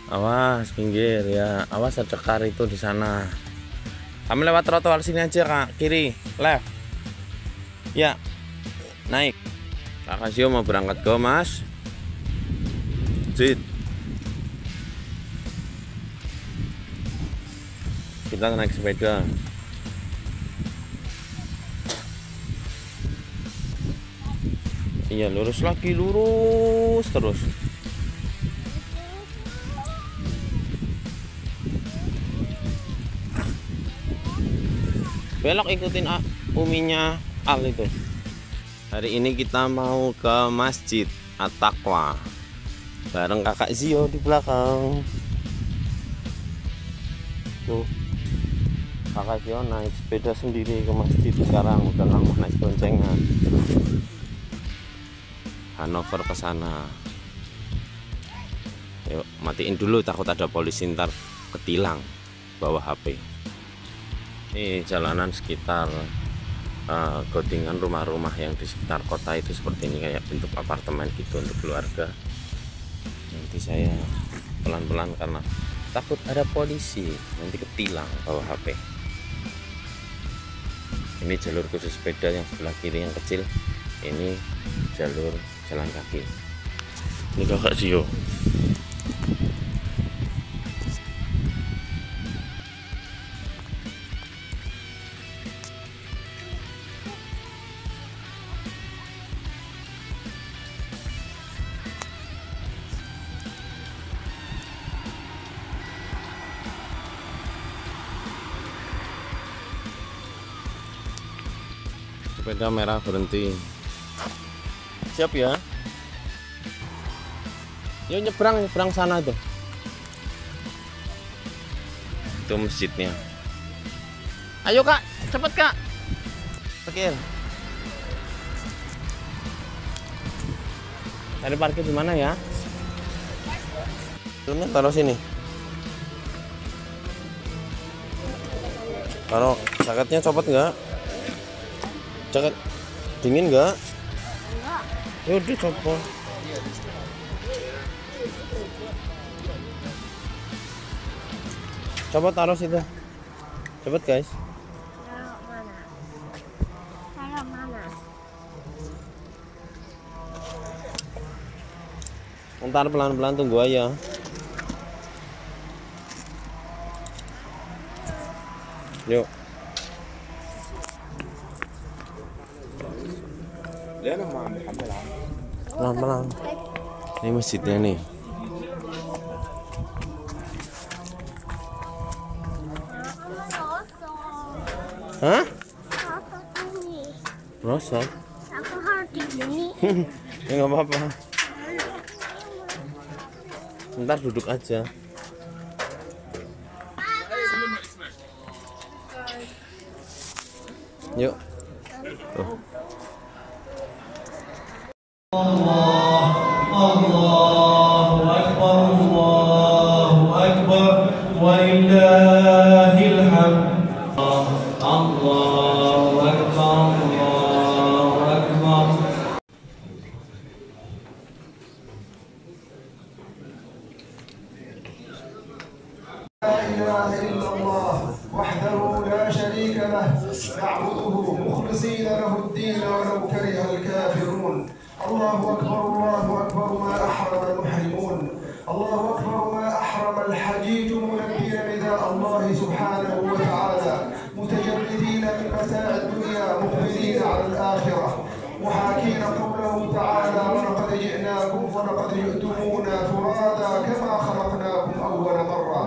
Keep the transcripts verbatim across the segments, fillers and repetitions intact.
Awas pinggir ya, awas ada cekar itu di sana. Kami lewat trotoar sini aja kak, kiri, left. Ya, naik. Kak Kasio mau berangkat ke Mas. Jit. Kita naik sepeda. Iya lurus lagi, lurus terus. Belok ikutin uminya Al itu. Hari ini kita mau ke Masjid At-Taqwa bareng kakak Zio di belakang. Tuh, kakak Zio naik sepeda sendiri ke masjid sekarang, udah lama naik boncengan. Hanover ke sana. Yuk, matiin dulu takut ada polisi ntar ketilang bawa H P. Ini jalanan sekitar uh, godingan rumah-rumah yang di sekitar kota itu seperti ini, kayak bentuk apartemen gitu untuk keluarga. Nanti saya pelan-pelan karena takut ada polisi nanti ketilang bawa H P. Ini jalur khusus sepeda yang sebelah kiri yang kecil, ini jalur jalan kaki. Ini kakak Zio. Sepeda merah berhenti. Siap ya. Yuk nyebrang, nyebrang sana tuh. Itu masjidnya. Ayo kak, cepet kak. Parkir. Cari parkir di mana ya? Turunnya taruh sini. Taruh jaketnya copot nggak? Jaket dingin nggak? Enggak. Yaudah copot. Coba taruh situ. Cepet guys. Taruh mana? Taruh mana? Ntar pelan-pelan tunggu aja. Yuk. Pelan-pelan. Ini masjidnya nih. Hah? Apa ini? Rosok? Aku harus di sini. Ya nggak apa-apa. Ntar duduk aja. Yuk. Tuh. Allahu Akbar, Allahu Akbar, walillahil hamd. Allahu Akbar, Allahu Akbar. لا إله إلا الله وحده لا شريك له نعبده مخلصين له الدين ولو كره الكافرون. الله أكبر، الله أكبر ما أحرم المحرمون، الله أكبر ما أحرم الحجيج ملبين نداء الله سبحانه وتعالى متجردين من متاع الدنيا مقبلين على الآخرة محاكين قوله تعالى ولقد جئناكم ولقد جئتمونا فرادا كما خلقناكم أول مرة.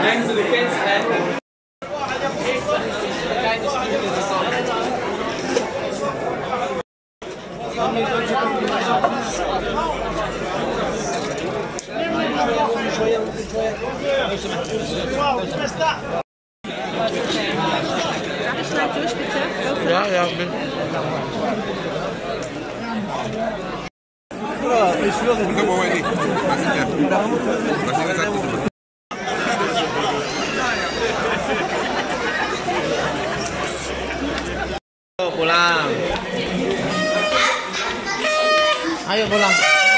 Ja, ja, bin. Pulang. Ayo pulang.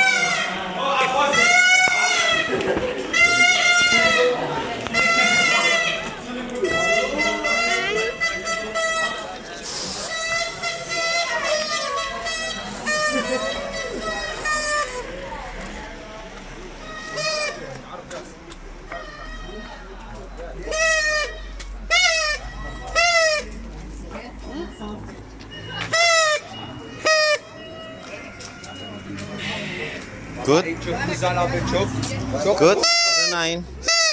Good. Good. Nine.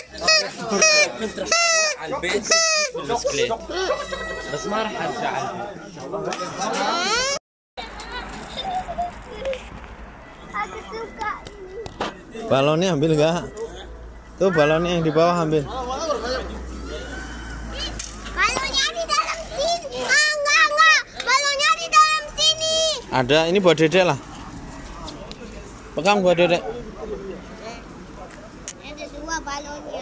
Aku suka ini. Balonnya ambil nggak? Tuh balonnya yang di bawah ambil. Balonnya di dalam sini. Ah, enggak, enggak. Balonnya di dalam sini. Ada, ini buat dedek lah. Pegang buat dedek. Ada dua balonnya.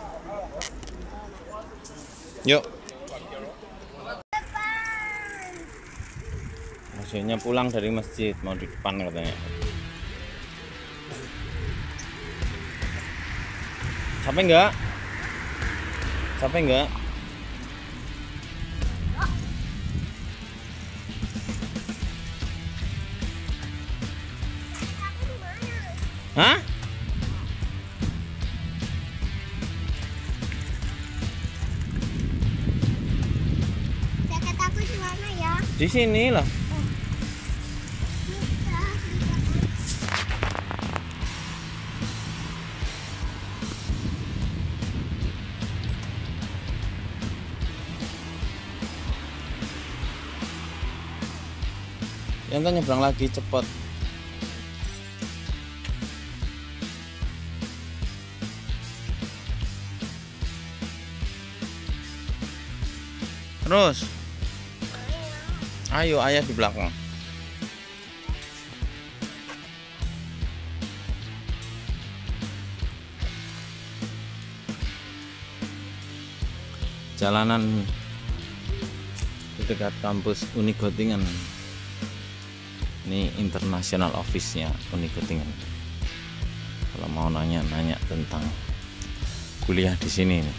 Yuk. Maksudnya pulang dari masjid, mau di depan katanya. Capek enggak? Capek enggak? Hah? Jaket aku di mana ya? Di sini lah. Yang nyebrang lagi cepet. Terus. Ayo, ayah di belakang. Jalanan di dekat kampus Uni Göttingen. Ini international office-nya Uni Göttingen. Kalau mau nanya-nanya tentang kuliah di sini nih.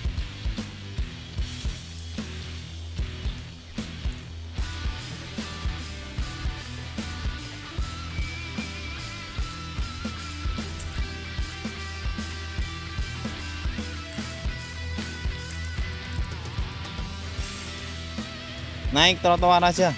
Naik trotoar aja.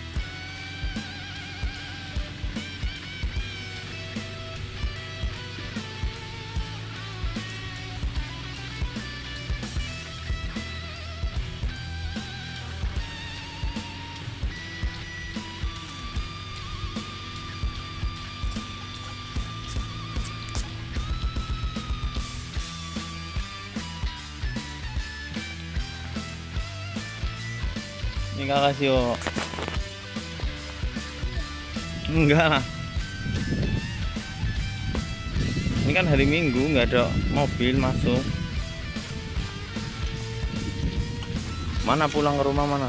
Ini kakak Sio. Enggak lah. Ini kan hari Minggu, nggak ada mobil masuk. Mana pulang ke rumah mana?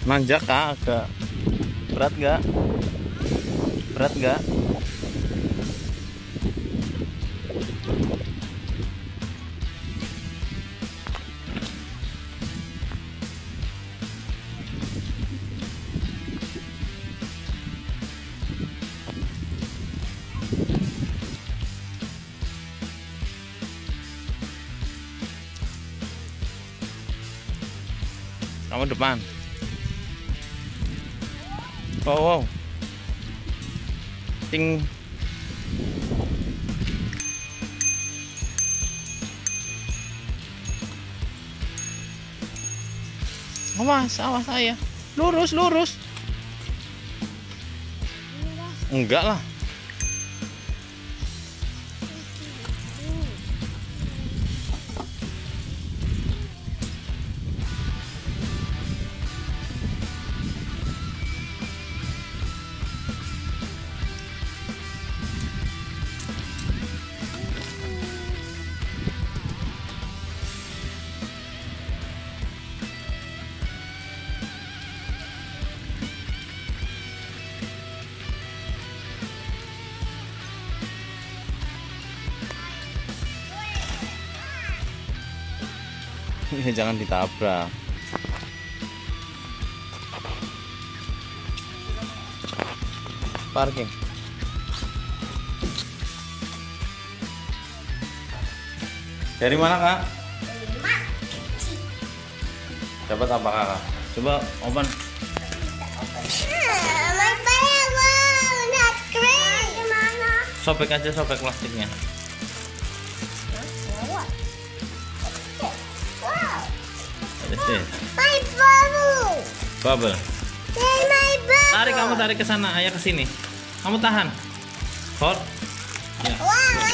Nanjak kak, agak berat gak? Berat gak? Kamu depan. Wow, wow. Ting. Awas, awas saya. Lurus, lurus. Enggak lah. Jangan ditabrak. Parking. Dari mana kak? Dapat apa kakak? Coba open. My wow, that's great. Gimana? Sobek aja, sobek plastiknya. My bubble. Bubble. That's my bubble. Tarik, kamu tarik ke sana, ayah ke sini. Kamu tahan. Hold. Ya. Wow,